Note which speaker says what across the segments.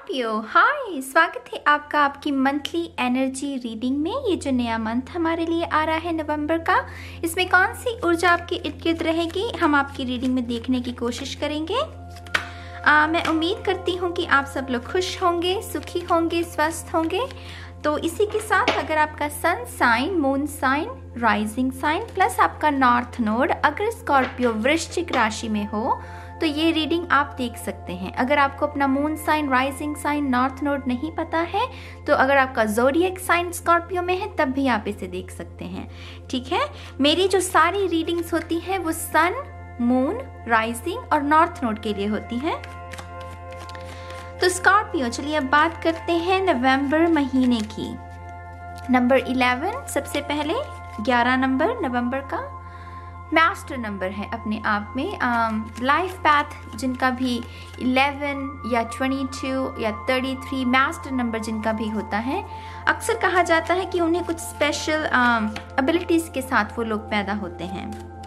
Speaker 1: Scorpio, हाय, स्वागत है आपका आपकी मंथली एनर्जी रीडिंग में। ये जो नया मंथ हमारे लिए आ रहा है नवंबर का, इसमें कौन सी ऊर्जा आपके इर्द गिर्द रहेगी हम आपकी रीडिंग में देखने की कोशिश करेंगे। मैं उम्मीद करती हूँ कि आप सब लोग खुश होंगे, सुखी होंगे, स्वस्थ होंगे। तो इसी के साथ अगर आपका sun sign, moon sign, rising sign plus आपका नॉर्थ नोड अगर स्कॉर्पियो वृश्चिक राशि में हो तो ये रीडिंग आप देख सकते हैं। अगर आपको अपना moon sign, rising sign, north node नहीं पता है तो अगर आपका ज़ोडिएक साइन स्कॉर्पियो में है तब भी आप इसे देख सकते हैं। ठीक है, मेरी जो सारी रीडिंग्स होती हैं वो सन, मून, राइजिंग और नॉर्थ नोड के लिए होती हैं। तो स्कॉर्पियो, चलिए अब बात करते हैं नवंबर महीने की। नंबर 11 सबसे पहले, 11 नंबर नवंबर का मास्टर नंबर है अपने आप में। लाइफ पैथ जिनका भी 11 या 22 या 33 मास्टर नंबर जिनका भी होता है, अक्सर कहा जाता है कि उन्हें कुछ स्पेशल एबिलिटीज के साथ वो लोग पैदा होते हैं।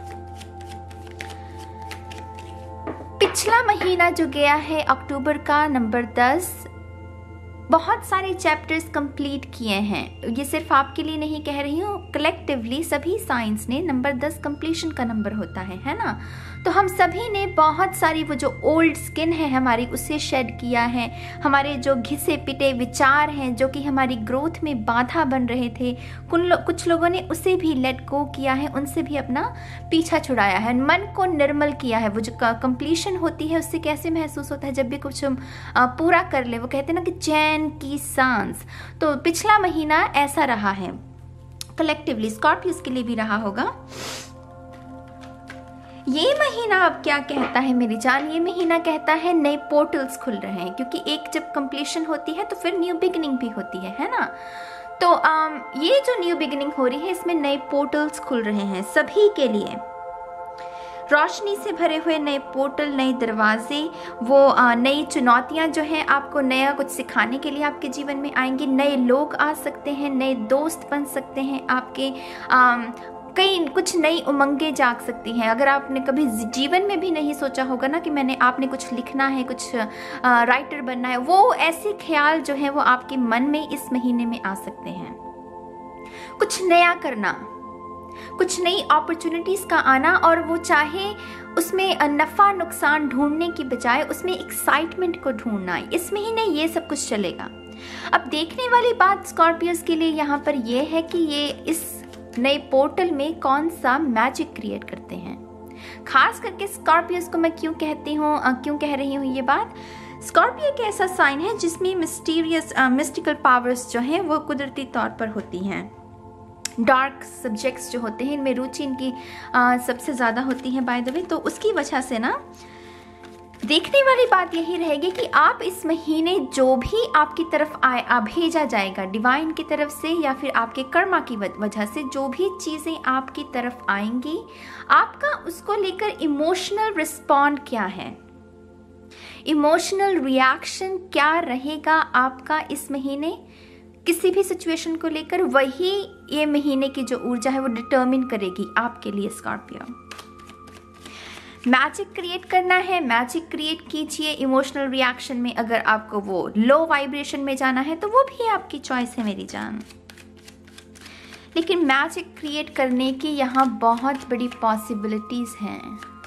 Speaker 1: पिछला महीना जो गया है अक्टूबर का, नंबर 10, बहुत सारे चैप्टर्स कंप्लीट किए हैं। ये सिर्फ आपके लिए नहीं कह रही हूँ, कलेक्टिवली सभी साइंस ने नंबर 10 कंप्लीशन का नंबर होता है ना। तो हम सभी ने बहुत सारी वो जो ओल्ड स्किन है हमारी उसे शेड किया है। हमारे जो घिसे पिटे विचार हैं जो कि हमारी ग्रोथ में बाधा बन रहे थे, कुछ लोगों ने उसे भी लेट गो किया है, उनसे भी अपना पीछा छुड़ाया है, मन को निर्मल किया है। वो जो कंप्लीशन होती है उससे कैसे महसूस होता है जब भी कुछ हम पूरा कर ले, वो कहते हैं ना कि चैन की सांस। तो पिछला महीना ऐसा रहा है, कलेक्टिवली स्कॉर्पियोस के लिए भी रहा होगा। ये महीना अब क्या कहता है मेरी जान? ये महीना कहता है नए पोर्टल्स खुल रहे हैं, क्योंकि एक जब कंप्लीशन होती है तो फिर न्यू बिगिनिंग भी होती है ना। तो ये जो न्यू बिगिनिंग हो रही है इसमें नए पोर्टल्स खुल रहे हैं सभी के लिए। रोशनी से भरे हुए नए पोर्टल, नए दरवाजे, वो नई चुनौतियां जो हैं आपको नया कुछ सिखाने के लिए आपके जीवन में आएंगी। नए लोग आ सकते हैं, नए दोस्त बन सकते हैं आपके, कई कुछ नई उमंगें जाग सकती हैं। अगर आपने कभी जीवन में भी नहीं सोचा होगा ना कि आपने कुछ लिखना है, कुछ राइटर बनना है, वो ऐसे ख्याल जो है वो आपके मन में इस महीने में आ सकते हैं। कुछ नया करना, कुछ नई अपॉर्चुनिटीज का आना, और वो चाहे उसमें नफा नुकसान ढूंढने की बजाय उसमें एक्साइटमेंट को ढूंढना, इस महीने ये सब कुछ चलेगा। अब देखने वाली बात स्कॉर्पियोस के लिए यहाँ पर ये है कि ये इस नए पोर्टल में कौन सा मैजिक क्रिएट करते हैं। खास करके स्कॉर्पियोस को मैं क्यों कह रही हूँ ये बात, स्कॉर्पियो एक ऐसा साइन है जिसमें मिस्टिकल पावर्स जो हैं वो कुदरती तौर पर होती हैं। डार्क सब्जेक्ट्स जो होते हैं इनमें रुचि इनकी सबसे ज़्यादा होती है बाय द वे। तो उसकी वजह से ना देखने वाली बात यही रहेगी कि आप इस महीने जो भी आपकी तरफ भेजा जाएगा डिवाइन की तरफ से या फिर आपके कर्मा की वजह से, जो भी चीज़ें आपकी तरफ आएंगी, आपका उसको लेकर इमोशनल रिस्पॉन्ड क्या है, इमोशनल रिएक्शन क्या रहेगा आपका इस महीने किसी भी सिचुएशन को लेकर, वही ये महीने की जो ऊर्जा है वो डिटर्मिन करेगी आपके लिए। स्कॉर्पियो, मैजिक क्रिएट करना है, मैजिक क्रिएट कीजिए। इमोशनल रिएक्शन में अगर आपको वो लो वाइब्रेशन में जाना है तो वो भी आपकी चॉइस है मेरी जान, लेकिन मैजिक क्रिएट करने की यहाँ बहुत बड़ी पॉसिबिलिटीज हैं।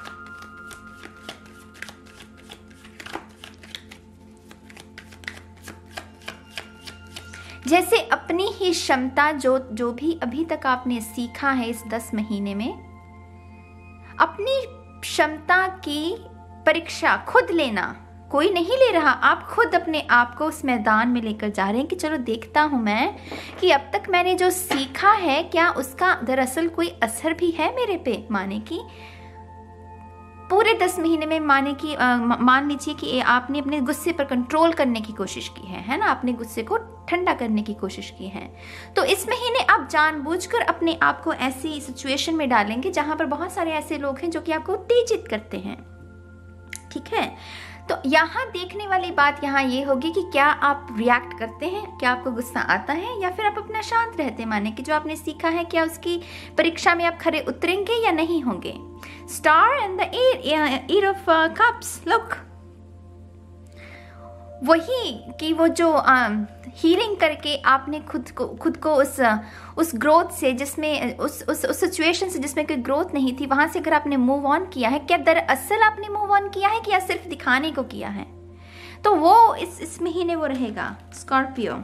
Speaker 1: जैसे अपनी ही क्षमता जो भी अभी तक आपने सीखा है इस 10 महीने में, अपनी क्षमता की परीक्षा खुद लेना, कोई नहीं ले रहा, आप खुद अपने आप को उस मैदान में लेकर जा रहे हैं कि चलो देखता हूं मैं कि अब तक मैंने जो सीखा है क्या उसका दरअसल कोई असर भी है मेरे पे। माने कि पूरे 10 महीने में मान लीजिए कि आपने अपने गुस्से पर कंट्रोल करने की कोशिश की है ना, आपने गुस्से को ठंडा करने की कोशिश की है। तो इस महीने आप जानबूझकर अपने आप को ऐसी सिचुएशन में डालेंगे जहां पर बहुत सारे ऐसे लोग हैं जो कि आपको उत्तेजित करते हैं। ठीक है, तो यहाँ देखने वाली बात यहाँ ये होगी कि क्या आप रिएक्ट करते हैं, क्या आपको गुस्सा आता है या फिर आप अपना शांत रहते हैं। माने कि जो आपने सीखा है क्या उसकी परीक्षा में आप खरे उतरेंगे या नहीं होंगे। Star and the eight of cups, look वही कि वो जो हीलिंग करके आपने खुद को उस ग्रोथ से, जिसमें उस सिचुएशन से जिसमें कोई ग्रोथ नहीं थी, वहां से अगर आपने मूव ऑन किया है, क्या दरअसल आपने मूव ऑन किया है कि या सिर्फ दिखाने को किया है, तो वो इस महीने वो रहेगा। स्कॉर्पियो,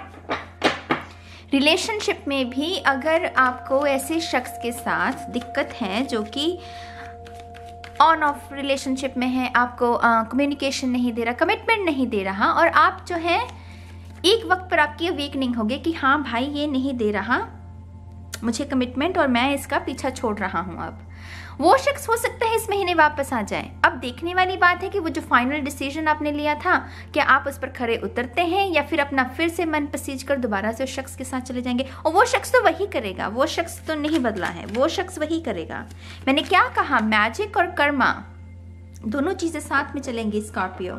Speaker 1: रिलेशनशिप में भी अगर आपको ऐसे शख्स के साथ दिक्कत है जो कि ऑन ऑफ रिलेशनशिप में है, आपको कम्युनिकेशन नहीं दे रहा, कमिटमेंट नहीं दे रहा, और आप जो है एक वक्त पर आपकी अवेकनिंग होगी कि हाँ भाई ये नहीं दे रहा मुझे कमिटमेंट और मैं इसका पीछा छोड़ रहा हूँ, अब वो शख्स हो सकता है इस महीने वापस आ जाए। अब देखने वाली बात है कि वो जो फाइनल डिसीजन आपने लिया था, क्या आप उस पर खरे उतरते हैं या फिर अपना फिर से मन पसीज कर दोबारा से उस शख्स के साथ चले जाएंगे। और वो शख्स तो वही करेगा, वो शख्स तो नहीं बदला है, वो शख्स वही करेगा। मैंने क्या कहा, मैजिक और कर्मा दोनों चीजें साथ में चलेंगी Scorpio.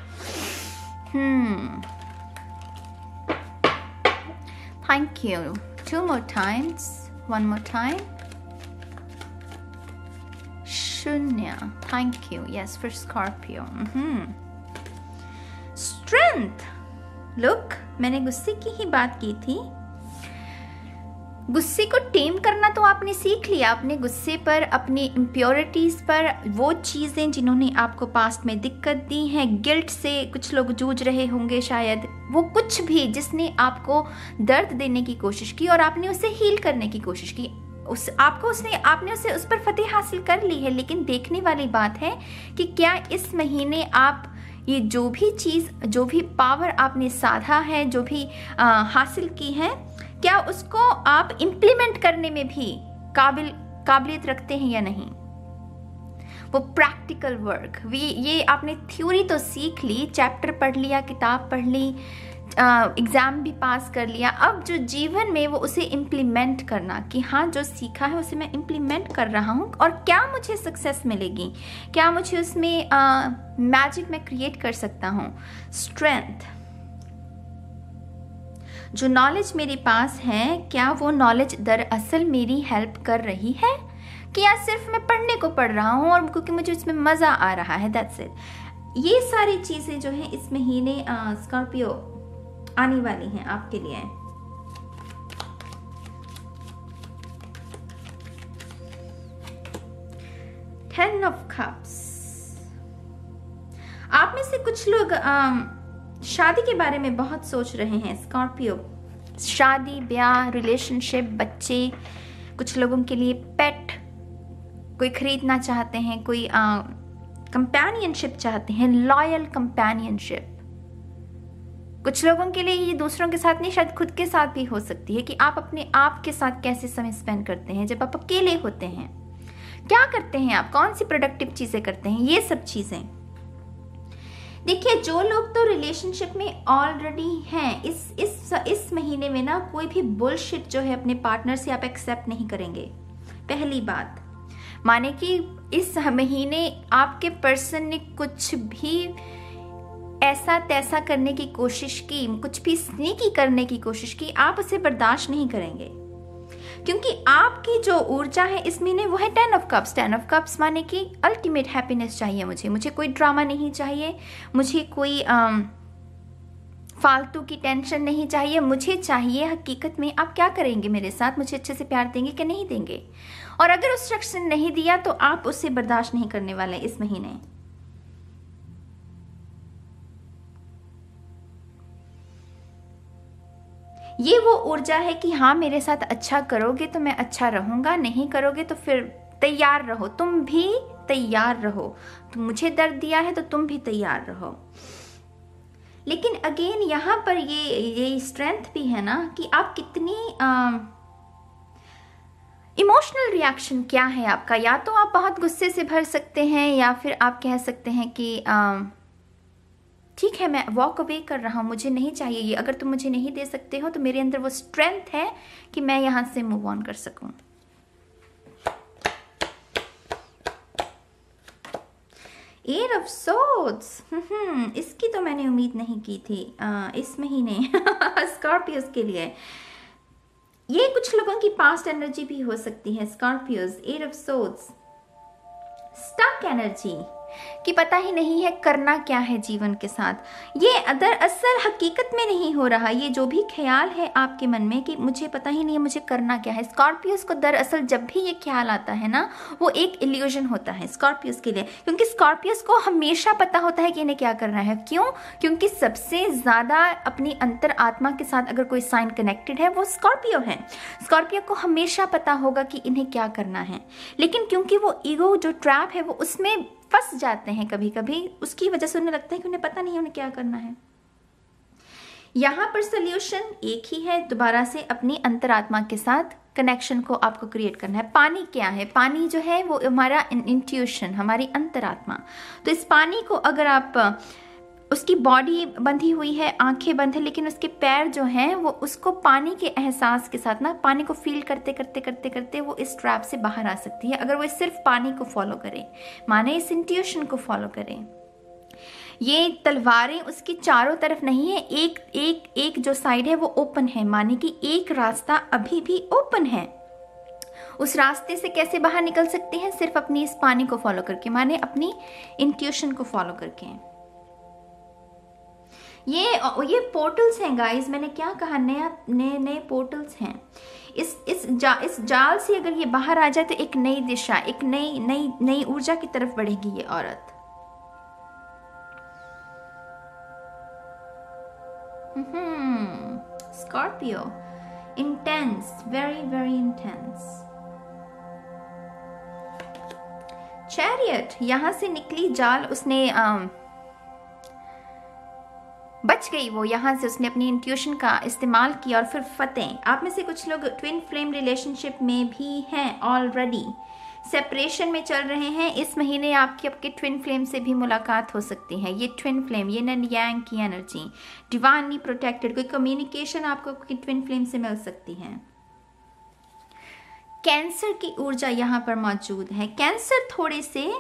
Speaker 1: Thank you. 2 more times, 1 more time. शून्य, thank you. Yes for Scorpio. Strength, look, मैंने गुस्से की ही बात की थी। गुस्से को टेम करना तो आपने सीख लिया, अपने गुस्से पर, अपनी इम्प्योरिटीज पर, वो चीजें जिन्होंने आपको पास्ट में दिक्कत दी हैं, गिल्ट से कुछ लोग जूझ रहे होंगे शायद, वो कुछ भी जिसने आपको दर्द देने की कोशिश की और आपने उसे हील करने की कोशिश की, आपने उस पर फतेह हासिल कर ली है। लेकिन देखने वाली बात है कि क्या इस महीने आप ये जो भी चीज, जो भी पावर आपने साधा है, जो भी हासिल की है, क्या उसको आप इम्प्लीमेंट करने में भी काबिलियत रखते हैं या नहीं। वो प्रैक्टिकल वर्क, ये आपने थ्योरी तो सीख ली, चैप्टर पढ़ लिया, किताब पढ़ ली, एग्जाम भी पास कर लिया, अब जो जीवन में वो उसे इम्प्लीमेंट करना कि हाँ जो सीखा है उसे मैं इम्प्लीमेंट कर रहा हूँ और क्या मुझे सक्सेस मिलेगी, क्या मुझे उसमें मैजिक मैं क्रिएट कर सकता हूँ। स्ट्रेंथ, जो नॉलेज मेरे पास है, क्या वो नॉलेज दरअसल मेरी हेल्प कर रही है कि या सिर्फ मैं पढ़ने को पढ़ रहा हूँ और क्योंकि मुझे उसमें मजा आ रहा है, दैट्स इट। ये सारी चीजें जो है इस महीने स्कॉर्पियो आने वाली हैं आपके लिए। Ten of Cups, आप में से कुछ लोग शादी के बारे में बहुत सोच रहे हैं स्कॉर्पियो। शादी, ब्याह, रिलेशनशिप, बच्चे, कुछ लोगों के लिए पेट कोई खरीदना चाहते हैं, कोई कंपेनियनशिप चाहते हैं, लॉयल कंपेनियनशिप। कुछ लोगों के लिए ये दूसरों के साथ नहीं, शायद खुद के साथ भी हो सकती है कि आप अपने आप के साथ कैसे समय स्पेंड करते हैं जब आप अकेले होते हैं, क्या करते हैं आप, कौन सी प्रोडक्टिव चीजें करते हैं, ये सब चीजें। देखिए, जो लोग तो रिलेशनशिप में ऑलरेडी हैं, इस महीने में ना कोई भी बुलशिट जो है अपने पार्टनर से आप एक्सेप्ट नहीं करेंगे। पहली बात, माने कि इस महीने आपके पर्सन ने कुछ भी ऐसा तैसा करने की कोशिश की, कुछ भी स्नीकी करने की कोशिश की, आप उसे बर्दाश्त नहीं करेंगे क्योंकि आपकी जो ऊर्जा है इस महीने वो है 10 of Cups। 10 of Cups माने कि अल्टीमेट हैप्पीनेस चाहिए मुझे कोई ड्रामा नहीं चाहिए, मुझे कोई फालतू की टेंशन नहीं चाहिए, मुझे चाहिए हकीकत में आप क्या करेंगे मेरे साथ, मुझे अच्छे से प्यार देंगे कि नहीं देंगे। और अगर उस शख्स ने नहीं दिया तो आप उससे बर्दाश्त नहीं करने वाले इस महीने। ये वो ऊर्जा है कि हाँ मेरे साथ अच्छा करोगे तो मैं अच्छा रहूंगा, नहीं करोगे तो फिर तैयार रहो, तुम भी तैयार रहो, तुम मुझे दर्द दिया है तो तुम भी तैयार रहो। लेकिन अगेन यहाँ पर ये स्ट्रेंथ भी है ना कि आप कितनी इमोशनल रिएक्शन क्या है आपका। या तो आप बहुत गुस्से से भर सकते हैं या फिर आप कह सकते हैं कि ठीक है मैं वॉक अवे कर रहा हूँ, मुझे नहीं चाहिए ये, अगर तुम मुझे नहीं दे सकते हो तो मेरे अंदर वो स्ट्रेंथ है कि मैं यहाँ से मूव ऑन कर सकूं। एट ऑफ सोर्ड्स, इसकी तो मैंने उम्मीद नहीं की थी इस महीने स्कॉर्पियोज के लिए। ये कुछ लोगों की पास्ट एनर्जी भी हो सकती है Scorpios. Eight of swords, stuck energy, कि पता ही नहीं है करना क्या है जीवन के साथ। ये दरअसल हकीकत में नहीं हो रहा। ये जो भी ख्याल है आपके मन में कि मुझे पता ही नहीं है मुझे करना क्या है, स्कॉर्पियोस को दरअसल जब भी ये ख्याल आता है ना, वो एक इल्यूजन होता है स्कॉर्पियोस के लिए, क्योंकि स्कॉर्पियोस को हमेशा पता होता है कि इन्हें क्या करना है। क्यों? क्योंकि सबसे ज़्यादा अपनी अंतर आत्मा के साथ अगर कोई साइन कनेक्टेड है वो स्कॉर्पियो है। स्कॉर्पियो को हमेशा पता होगा कि इन्हें क्या करना है, लेकिन क्योंकि वो ईगो जो ट्रैप है वो उसमें फंस जाते हैं कभी कभी, उसकी वजह से उन्हें लगता है कि उन्हें पता नहीं है उन्हें क्या करना है। यहाँ पर सोल्यूशन एक ही है, दोबारा से अपनी अंतरात्मा के साथ कनेक्शन को आपको क्रिएट करना है। पानी क्या है? पानी जो है वो हमारा इंट्यूशन, हमारी अंतरात्मा। तो इस पानी को अगर आप, उसकी बॉडी बंधी हुई है, आंखें बंद है, लेकिन उसके पैर जो हैं वो उसको पानी के एहसास के साथ ना, पानी को फील करते करते करते करते वो इस ट्रैप से बाहर आ सकती है अगर वो सिर्फ पानी को फॉलो करे, माने इस इंट्यूशन को फॉलो करे। ये तलवारें उसकी चारों तरफ नहीं है, एक एक एक जो साइड है वो ओपन है, माने कि एक रास्ता अभी भी ओपन है। उस रास्ते से कैसे बाहर निकल सकते हैं? सिर्फ अपनी इस पानी को फॉलो करके, माने अपनी इंट्यूशन को फॉलो करके। ये पोर्टल्स हैं गाइस, मैंने क्या कहा, नए पोर्टल्स हैं। इस जाल से अगर ये बाहर आ जाए तो एक नई दिशा, एक नई ऊर्जा की तरफ बढ़ेगी ये औरत। Scorpio, intense, very very intense. Chariot, यहां से निकली जाल, उसने बच गई वो, यहां से उसने अपनी इंट्यूशन का इस्तेमाल किया और फिर फतेह। आप में से कुछ लोग ट्विन फ्लेम रिलेशनशिप में भी हैं, ऑलरेडी सेपरेशन में चल रहे हैं। इस महीने आपके ट्विन फ्लेम से भी मुलाकात हो सकती है। ये ट्विन फ्लेम, ये नन यांग की एनर्जी, डिवाइनली प्रोटेक्टेड, कोई कम्युनिकेशन आपको ट्विन फ्लेम से मिल सकती है। कैंसर की ऊर्जा यहां पर मौजूद है। कैंसर थोड़े से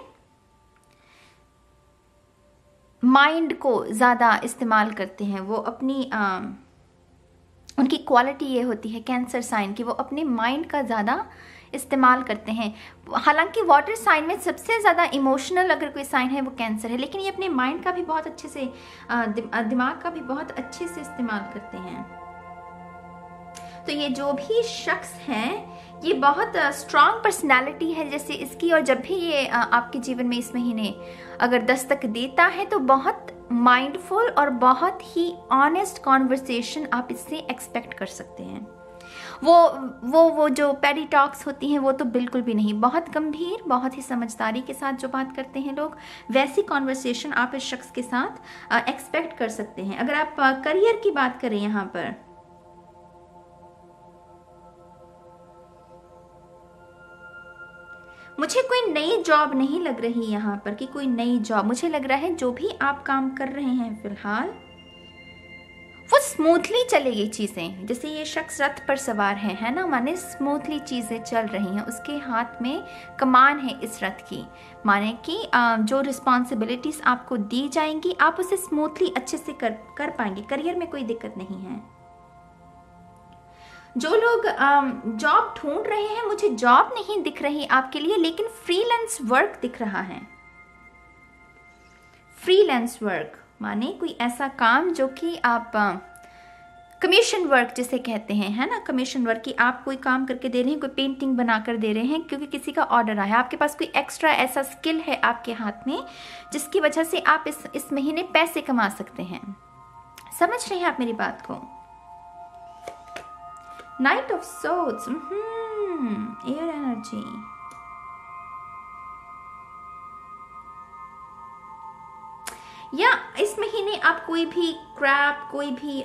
Speaker 1: माइंड को ज़्यादा इस्तेमाल करते हैं, वो अपनी उनकी क्वालिटी ये होती है कैंसर साइन की, वो अपने माइंड का ज़्यादा इस्तेमाल करते हैं। हालांकि वाटर साइन में सबसे ज़्यादा इमोशनल अगर कोई साइन है वो कैंसर है, लेकिन ये अपने माइंड का भी बहुत अच्छे से, दिमाग का भी बहुत अच्छे से इस्तेमाल करते हैं। तो ये जो भी शख्स है ये बहुत स्ट्रॉन्ग पर्सनालिटी है जैसे इसकी, और जब भी ये आपके जीवन में इस महीने अगर दस्तक देता है तो बहुत माइंडफुल और बहुत ही ऑनेस्ट कॉन्वर्सेशन आप इससे एक्सपेक्ट कर सकते हैं। वो जो पेडी टॉक्स होती हैं वो तो बिल्कुल भी नहीं, बहुत गंभीर, बहुत ही समझदारी के साथ जो बात करते हैं लोग, वैसी कॉन्वर्सेशन आप इस शख्स के साथ एक्सपेक्ट कर सकते हैं। अगर आप करियर की बात करें यहाँ पर, मुझे कोई नई जॉब नहीं लग रही यहाँ पर कि कोई नई जॉब, मुझे लग रहा है जो भी आप काम कर रहे हैं फिलहाल वो स्मूथली चलेगी चीज़ें। जैसे ये शख्स रथ पर सवार है ना, माने स्मूथली चीज़ें चल रही हैं, उसके हाथ में कमान है इस रथ की, माने कि जो रिस्पॉन्सिबिलिटीज़ आपको दी जाएंगी आप उसे स्मूथली अच्छे से कर पाएंगे। करियर में कोई दिक्कत नहीं है। जो लोग जॉब ढूंढ रहे हैं, मुझे जॉब नहीं दिख रही आपके लिए, लेकिन फ्रीलांस वर्क दिख रहा है। फ्रीलांस वर्क माने कोई ऐसा काम जो कि आप कमीशन वर्क जिसे कहते हैं, है ना, कमीशन वर्क की आप कोई काम करके दे रहे हैं, कोई पेंटिंग बना कर दे रहे हैं क्योंकि किसी का ऑर्डर आया, आपके पास कोई एक्स्ट्रा ऐसा स्किल है आपके हाथ में जिसकी वजह से आप इस महीने पैसे कमा सकते हैं। समझ रहे हैं आप मेरी बात को? Knight of swords, air energy, या इस महीने आप कोई भी क्रैप, कोई भी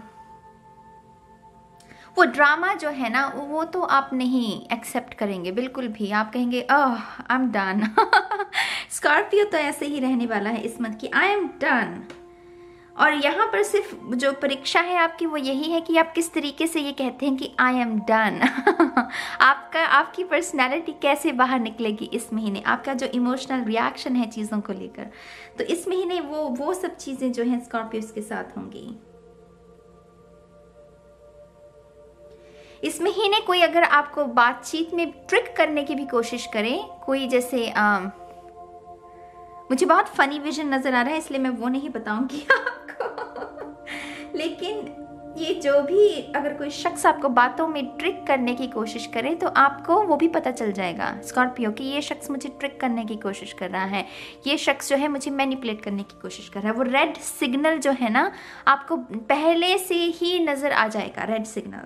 Speaker 1: वो ड्रामा जो है ना वो तो आप नहीं एक्सेप्ट करेंगे बिल्कुल भी। आप कहेंगे आई एम डन। स्कॉर्पियो तो ऐसे ही रहने वाला है इस मंथ की, आई एम डन। और यहाँ पर सिर्फ जो परीक्षा है आपकी वो यही है कि आप किस तरीके से ये कहते हैं कि आई एम डन। आपकी पर्सनैलिटी कैसे बाहर निकलेगी इस महीने, आपका जो इमोशनल रिएक्शन है चीज़ों को लेकर, तो इस महीने वो सब चीज़ें जो हैं स्कॉर्पियोस के साथ होंगी। इस महीने कोई अगर आपको बातचीत में ट्रिक करने की भी कोशिश करे, कोई जैसे मुझे बहुत फनी विजन नजर आ रहा है, इसलिए मैं वो नहीं बताऊंगी आपको। लेकिन ये जो भी, अगर कोई शख्स आपको बातों में ट्रिक करने की कोशिश करे तो आपको वो भी पता चल जाएगा स्कॉर्पियो कि ये शख्स मुझे ट्रिक करने की कोशिश कर रहा है, ये शख्स जो है मुझे मैनिपुलेट करने की कोशिश कर रहा है। वो रेड सिग्नल जो है ना, आपको पहले से ही नजर आ जाएगा, red signal.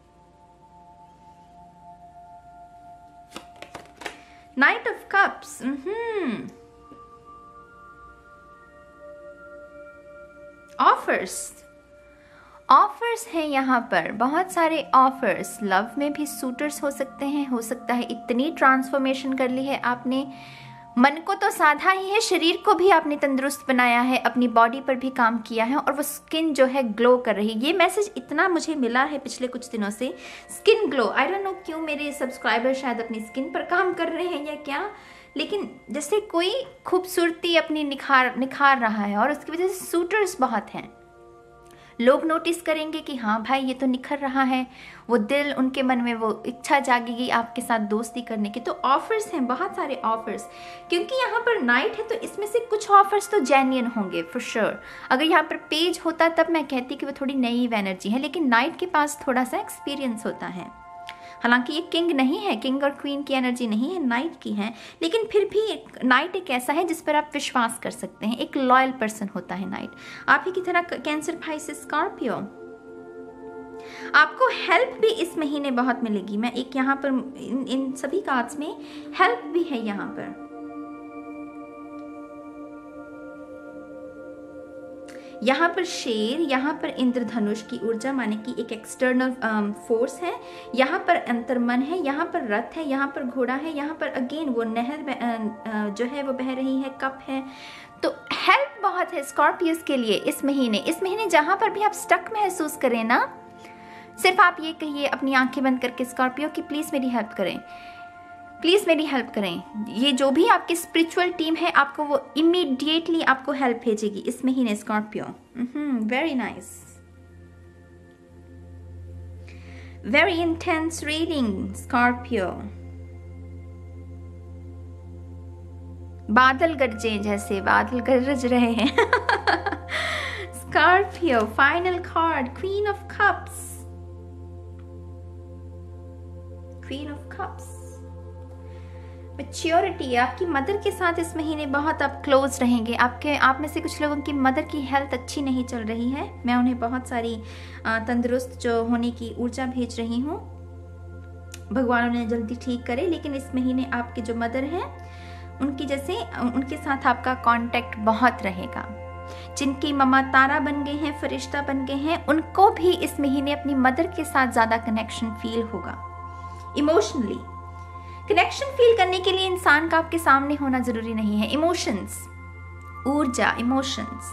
Speaker 1: Knight of cups, offers हैं यहाँ पर, बहुत सारे ऑफर्स। लव में भी सूटर्स हो सकते हैं, हो सकता है इतनी ट्रांसफॉर्मेशन कर ली है आपने, मन को तो साधा ही है, शरीर को भी आपने तंदुरुस्त बनाया है, अपनी बॉडी पर भी काम किया है और वो स्किन जो है ग्लो कर रही है। ये मैसेज इतना मुझे मिला है पिछले कुछ दिनों से, skin glow. I don't know क्यों मेरे सब्सक्राइबर शायद अपनी स्किन पर काम कर रहे हैं या क्या, लेकिन जैसे कोई खूबसूरती अपनी निखार रहा है और उसकी वजह से सूटर्स बहुत हैं। लोग नोटिस करेंगे कि हाँ भाई ये तो निखर रहा है, वो दिल उनके मन में वो इच्छा जागेगी आपके साथ दोस्ती करने की। तो ऑफर्स हैं, बहुत सारे ऑफर्स, क्योंकि यहाँ पर नाइट है तो इसमें से कुछ ऑफर्स तो जेन्युइन होंगे फॉर श्योर। अगर यहाँ पर पेज होता तब मैं कहती कि वो थोड़ी नई एनर्जी है, लेकिन नाइट के पास थोड़ा सा एक्सपीरियंस होता है। हालांकि ये किंग नहीं है, किंग और क्वीन की एनर्जी नहीं है, नाइट की है, लेकिन फिर भी नाइट एक ऐसा है जिस पर आप विश्वास कर सकते हैं। एक लॉयल पर्सन होता है नाइट, आप ही की तरह। कैंसर, पाइसेस, स्कॉर्पियो, आपको हेल्प भी इस महीने बहुत मिलेगी। मैं एक यहाँ पर इन सभी कार्ड्स में हेल्प भी है यहाँ पर। यहाँ पर शेर, यहाँ पर इंद्रधनुष की ऊर्जा, माने कि एक एक्सटर्नल फोर्स है। यहाँ पर अंतर्मन है, यहाँ पर रथ है, यहाँ पर घोड़ा है, यहाँ पर अगेन वो नहर जो है वो बह रही है, कप है। तो हेल्प बहुत है स्कॉर्पियोस के लिए इस महीने जहाँ पर भी आप स्टक महसूस करें ना, सिर्फ आप ये कहिए अपनी आंखें बंद करके स्कॉर्पियो कि प्लीज मेरी हेल्प करें, प्लीज मेरी हेल्प करें। ये जो भी आपकी स्पिरिचुअल टीम है आपको वो इमीडिएटली आपको हेल्प भेजेगी इस महीने Scorpio. Very nice, very intense reading Scorpio. बादल गरजे, जैसे बादल गरज रहे हैं Scorpio. Final card, queen of cups, queen of cups. Maturity, आपकी मदर के साथ इस महीने बहुत आप क्लोज रहेंगे। आप में से कुछ लोगों की मदर की हेल्थ अच्छी नहीं चल रही है, मैं उन्हें बहुत सारी तंदुरुस्त जो होने की ऊर्जा भेज रही हूँ, भगवान उन्हें जल्दी ठीक करे। लेकिन इस महीने आपके जो मदर हैं उनके साथ आपका कांटेक्ट बहुत रहेगा। जिनकी ममा तारा बन गए हैं, फरिश्ता बन गए हैं, उनको भी इस महीने अपनी मदर के साथ ज्यादा कनेक्शन फील होगा। इमोशनली कनेक्शन फील करने के लिए इंसान का आपके सामने होना जरूरी नहीं है। इमोशंस, ऊर्जा, इमोशंस।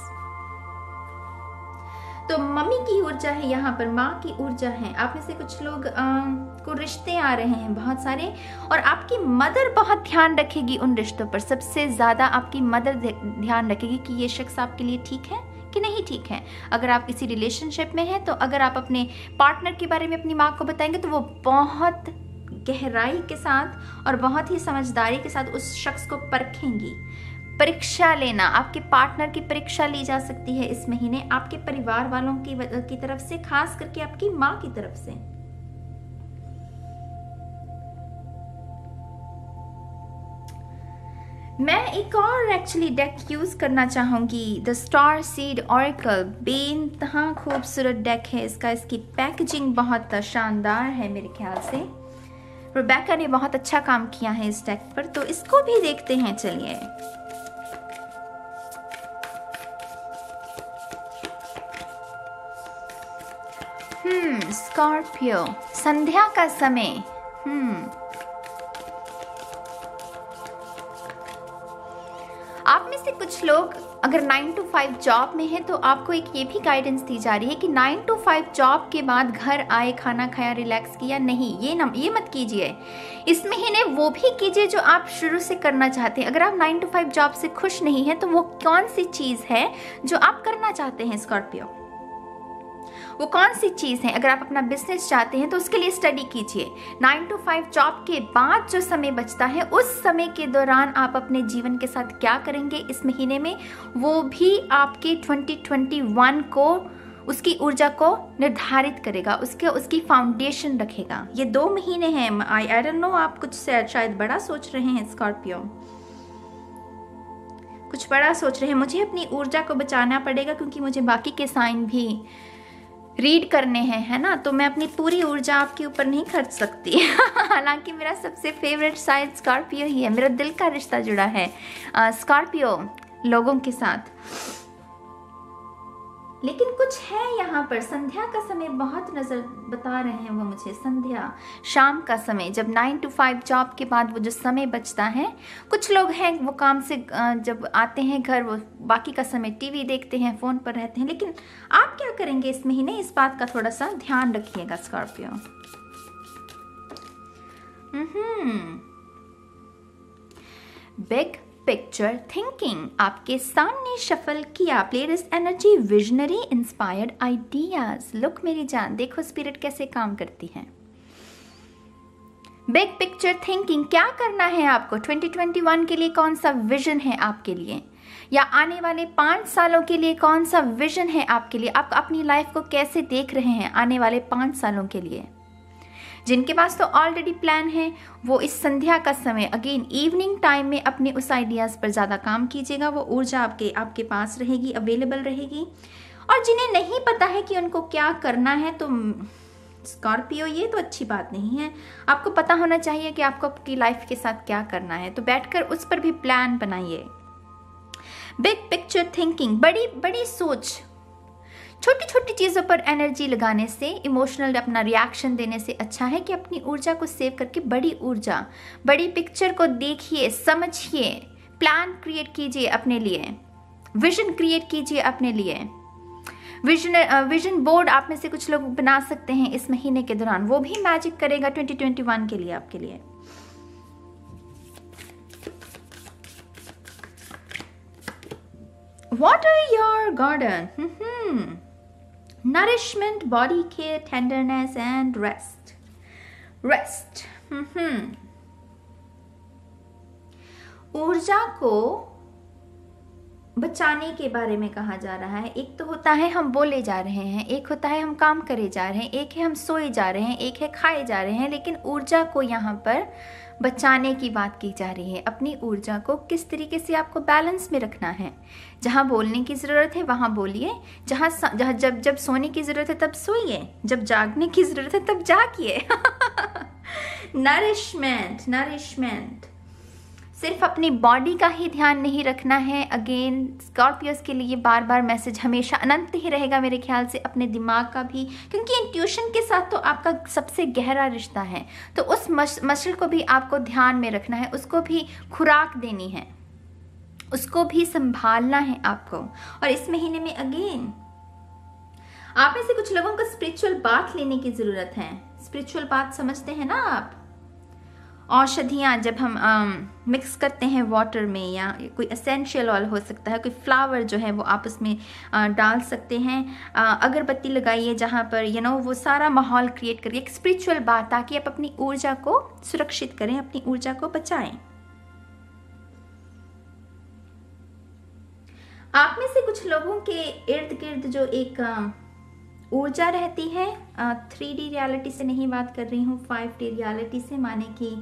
Speaker 1: तो मम्मी की ऊर्जा है यहाँ पर, माँ की ऊर्जा है। आप में से कुछ लोग को रिश्ते आ रहे हैं बहुत सारे, और आपकी मदर बहुत ध्यान रखेगी उन रिश्तों पर। सबसे ज्यादा आपकी मदर ध्यान रखेगी कि ये शख्स आपके लिए ठीक है कि नहीं ठीक है। अगर आप किसी रिलेशनशिप में हैं तो अगर आप अपने पार्टनर के बारे में अपनी माँ को बताएंगे तो वो बहुत गहराई के साथ और बहुत ही समझदारी के साथ उस शख्स को परखेंगी। परीक्षा लेना, आपके पार्टनर की परीक्षा ली जा सकती है इस महीने आपके परिवार वालों की तरफ से, खास करके आपकी माँ की तरफ से। मैं एक और एक्चुअली डेक यूज करना चाहूंगी, द स्टार सीड ऑरेकल। बेइंतहा खूबसूरत डेक है इसका, इसकी पैकेजिंग बहुत शानदार है मेरे ख्याल से। रेबेका ने बहुत अच्छा काम किया है इस डेक पर, तो इसको भी देखते हैं। चलिए, स्कॉर्पियो, संध्या का समय। आप में से कुछ लोग अगर 9 to 5 जॉब में है तो आपको एक ये भी गाइडेंस दी जा रही है कि 9 to 5 जॉब के बाद घर आए, खाना खाया, रिलैक्स किया, नहीं, ये मत कीजिए। इस महीने वो भी कीजिए जो आप शुरू से करना चाहते हैं। अगर आप 9 to 5 जॉब से खुश नहीं है तो वो कौन सी चीज है जो आप करना चाहते हैं स्कॉर्पियो, वो कौन सी चीज़ है। अगर आप अपना बिजनेस चाहते हैं तो उसके लिए स्टडी कीजिए। 9 to 5 जॉब के बाद जो समय बचता है, उस समय के दौरान आप अपने जीवन के साथ क्या करेंगे इस महीने में, वो भी आपके 2021 को, उसकी ऊर्जा को निर्धारित करेगा, उसकी फाउंडेशन रखेगा। ये 2 महीने हैं। आई डोंट नो, आप कुछ शायद बड़ा सोच रहे हैं स्कॉर्पियो, कुछ बड़ा सोच रहे हैं। मुझे अपनी ऊर्जा को बचाना पड़ेगा क्योंकि मुझे बाकी के साइन भी रीड करने हैं, है ना। तो मैं अपनी पूरी ऊर्जा आपके ऊपर नहीं खर्च सकती। हालांकि मेरा सबसे फेवरेट साइन स्कॉर्पियो ही है, मेरा दिल का रिश्ता जुड़ा है स्कॉर्पियो लोगों के साथ। लेकिन कुछ है यहाँ पर, संध्या का समय बहुत नजर बता रहे हैं वो मुझे। संध्या, शाम का समय, जब 9 to 5 जॉब के बाद वो जो समय बचता है, कुछ लोग हैं वो काम से जब आते हैं घर, वो बाकी का समय टीवी देखते हैं, फोन पर रहते हैं। लेकिन आप क्या करेंगे इस महीने, इस बात का थोड़ा सा ध्यान रखिएगा स्कॉर्पियो। बिग पिक्चर थिंकिंग आपके सामने शफल किया। Playlist energy, visionary, inspired ideas. Look मेरी जान, देखो स्पिरिट कैसे काम करती है। बिग पिक्चर थिंकिंग, क्या करना है आपको 2021 के लिए, कौन सा विजन है आपके लिए, या आने वाले 5 सालों के लिए कौन सा विजन है आपके लिए। आप अपनी लाइफ को कैसे देख रहे हैं आने वाले 5 सालों के लिए। जिनके पास तो ऑलरेडी प्लान है, वो इस संध्या का समय, अगेन इवनिंग टाइम में अपने उस आइडियाज पर ज़्यादा काम कीजिएगा। वो ऊर्जा आपके पास रहेगी, अवेलेबल रहेगी। और जिन्हें नहीं पता है कि उनको क्या करना है, तो स्कॉर्पियो ये तो अच्छी बात नहीं है। आपको पता होना चाहिए कि आपको आपकी लाइफ के साथ क्या करना है, तो बैठकर उस पर भी प्लान बनाइए। बिग पिक्चर थिंकिंग, बड़ी बड़ी सोच, छोटी छोटी चीज़ों पर एनर्जी लगाने से, इमोशनल अपना रिएक्शन देने से अच्छा है कि अपनी ऊर्जा को सेव करके बड़ी ऊर्जा, बड़ी पिक्चर को देखिए, समझिए, प्लान क्रिएट कीजिए अपने लिए, विजन क्रिएट कीजिए अपने लिए। विजन बोर्ड आप में से कुछ लोग बना सकते हैं इस महीने के दौरान, वो भी मैजिक करेगा 2021 के लिए आपके लिए। Water your garden. Nourishment, body care, tenderness and rest. ऊर्जा को बचाने के बारे में कहा जा रहा है। एक तो होता है हम बोले जा रहे हैं, एक होता है हम काम करे जा रहे हैं, एक है हम सोए जा रहे हैं, एक है खाए जा रहे हैं। लेकिन ऊर्जा को यहाँ पर बचाने की बात की जा रही है। अपनी ऊर्जा को किस तरीके से आपको बैलेंस में रखना है। जहाँ बोलने की ज़रूरत है वहाँ बोलिए, जहाँ जब सोने की ज़रूरत है तब सोइए, जब जागने की ज़रूरत है तब जागिए। नरिशमेंट, सिर्फ अपनी बॉडी का ही ध्यान नहीं रखना है। अगेन स्कॉर्पियोस के लिए बार बार मैसेज हमेशा अनंत ही रहेगा मेरे ख्याल से, अपने दिमाग का भी, क्योंकि इंट्यूशन के साथ तो आपका सबसे गहरा रिश्ता है। तो उस मसल को भी आपको ध्यान में रखना है, उसको भी खुराक देनी है, उसको भी संभालना है आपको। और इस महीने में अगेन आप में से कुछ लोगों को स्पिरिचुअल बात लेने की जरूरत है। स्पिरिचुअल बात समझते हैं ना आप, औषधियाँ जब हम मिक्स करते हैं वाटर में, या कोई एसेंशियल ऑयल हो सकता है, कोई फ्लावर जो है वो आप उसमें डाल सकते हैं। अगरबत्ती लगाइए जहाँ पर वो सारा माहौल क्रिएट करिए, एक स्पिरिचुअल बात, ताकि आप अपनी ऊर्जा को सुरक्षित करें, अपनी ऊर्जा को बचाएं। आप में से कुछ लोगों के इर्द गिर्द जो एक ऊर्जा रहती है, 3D रियलिटी से नहीं बात कर रही हूँ, 5D रियलिटी से, माने कि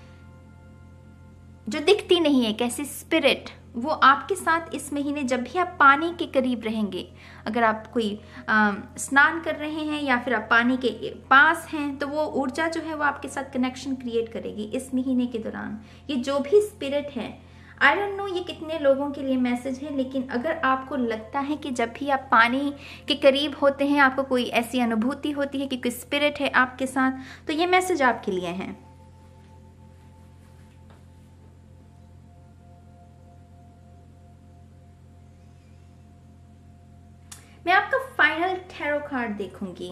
Speaker 1: जो दिखती नहीं है, कैसी स्पिरिट, वो आपके साथ इस महीने जब भी आप पानी के करीब रहेंगे, अगर आप कोई स्नान कर रहे हैं या फिर आप पानी के पास हैं, तो वो ऊर्जा जो है वो आपके साथ कनेक्शन क्रिएट करेगी इस महीने के दौरान। ये जो भी स्पिरिट है, आई डोंट नो ये कितने लोगों के लिए मैसेज है, लेकिन अगर आपको लगता है कि जब भी आप पानी के करीब होते हैं आपको कोई ऐसी अनुभूति होती है कि कोई स्पिरिट है आपके साथ, तो ये मैसेज आपके लिए है। मैं आपका फाइनल टैरो कार्ड देखूंगी।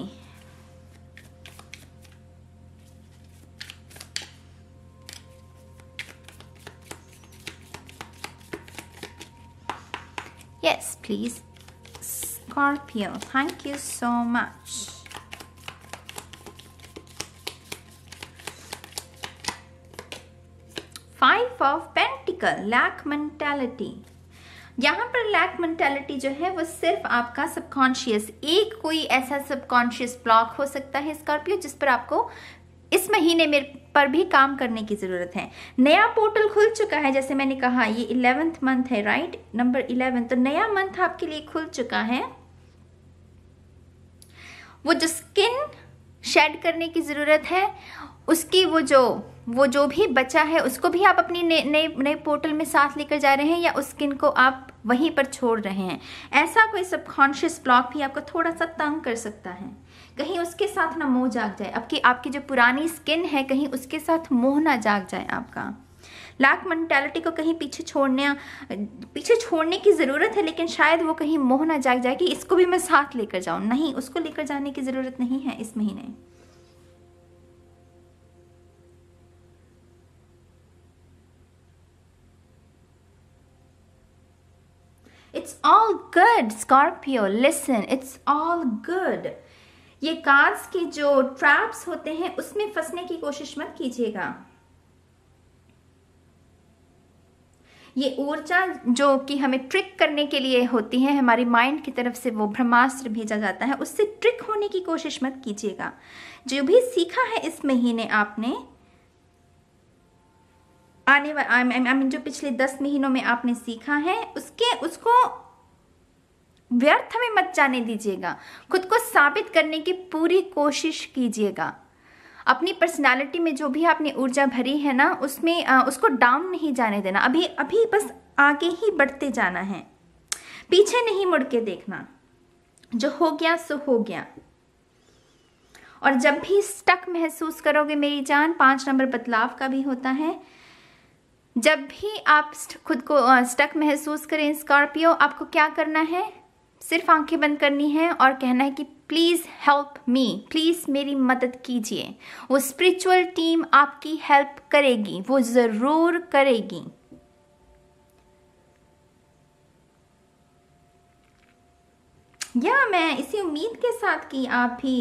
Speaker 1: Yes please Scorpio. Thank you so much. Five of Pentacles, lack mentality. यहाँ पर लैक मेंटालिटी जो है वो सिर्फ आपका सबकॉन्शियस, एक कोई ऐसा सबकॉन्शियस ब्लॉक हो सकता है स्कॉर्पियो जिस पर आपको इस महीने में पर भी काम करने की जरूरत है। नया पोर्टल खुल चुका है, जैसे मैंने कहा ये 11th मंथ है, राइट, नंबर 11, तो नया मंथ आपके लिए खुल चुका है। वो जो स्किन शेड करने की जरूरत है उसकी वो जो भी बचा है उसको भी आप अपनी नए पोर्टल में साथ लेकर जा रहे हैं या उस स्किन को आप वहीं पर छोड़ रहे हैं। ऐसा कोई सबकॉन्शियस ब्लॉक भी आपको थोड़ा सा तंग कर सकता है, कहीं उसके साथ ना मोह जाग जाए, आपकी जो पुरानी स्किन है कहीं उसके साथ मोह ना जाग जाए आपका। लैक मेंटालिटी को कहीं पीछे छोड़ने की ज़रूरत है, लेकिन शायद वो कहीं मोह ना जाग जाए कि इसको भी मैं साथ लेकर जाऊं। नहीं, उसको लेकर जाने की ज़रूरत नहीं है इस महीने। It's all good, Scorpio. Listen, it's all good. ये कार्ड्स के जो ट्रैप्स होते हैं उसमें फंसने की कोशिश मत कीजिएगा। ये ऊर्जा जो कि हमें ट्रिक करने के लिए होती है, हमारी माइंड की तरफ से वो ब्रह्मास्त्र भेजा जाता है, उससे ट्रिक होने की कोशिश मत कीजिएगा। जो भी सीखा है इस महीने आपने, जो पिछले 10 महीनों में आपने सीखा है उसको व्यर्थ में मत जाने दीजिएगा। खुद को साबित करने की पूरी कोशिश कीजिएगा। अपनी पर्सनालिटी में जो भी आपने ऊर्जा भरी है ना उसमें उसको डाउन नहीं जाने देना। अभी बस आगे ही बढ़ते जाना है, पीछे नहीं मुड़ के देखना। जो हो गया सो हो गया। और जब भी स्टक महसूस करोगे मेरी जान, 5 नंबर बदलाव का भी होता है। जब भी आप खुद को स्टक महसूस करें स्कॉर्पियो, आपको क्या करना है, सिर्फ आंखें बंद करनी है और कहना है कि प्लीज़ हेल्प मी, प्लीज़ मेरी मदद कीजिए। वो स्पिरिचुअल टीम आपकी हेल्प करेगी, वो ज़रूर करेगी। या मैं इसी उम्मीद के साथ कि आप भी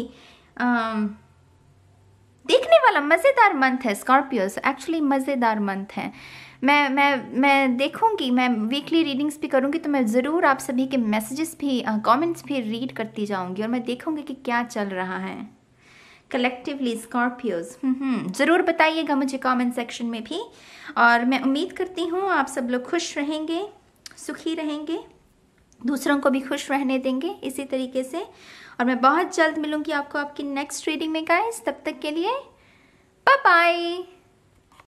Speaker 1: देखने वाला मज़ेदार मंथ है स्कॉर्पियोस, एक्चुअली मज़ेदार मंथ है। मैं देखूंगी, मैं वीकली रीडिंग्स भी करूंगी, तो मैं ज़रूर आप सभी के मैसेजेस भी कमेंट्स भी रीड करती जाऊंगी और मैं देखूंगी कि क्या चल रहा है कलेक्टिवली स्कॉर्पियोस। ज़रूर बताइएगा मुझे कमेंट सेक्शन में भी। और मैं उम्मीद करती हूँ आप सब लोग खुश रहेंगे, सुखी रहेंगे, दूसरों को भी खुश रहने देंगे इसी तरीके से। और मैं बहुत जल्द मिलूंगी आपको आपकी नेक्स्ट रीडिंग में गाइस। तब तक के लिए बाय बाय।